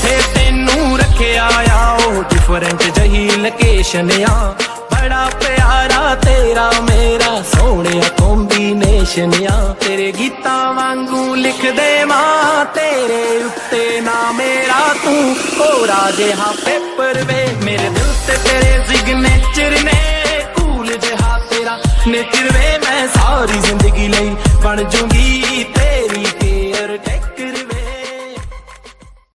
जिथे तेनू रखिया आ ओ डिफरेंट जही लोकेशन आ। बड़ा प्यारा तेरा मेरा सोहणिया कॉम्बीनेशन आ। तेरे गीतां वांगू लिख दे मां तेरे उत्ते ना मेरा तू होरा जिहा पेपर वे। मेरे दिल ते तेरे सिग्नेचर ने कूल जिहा तेरा नेचर वे। मैं सारी जिंदगी लई बन जूंगी तेरी केयर टेकर।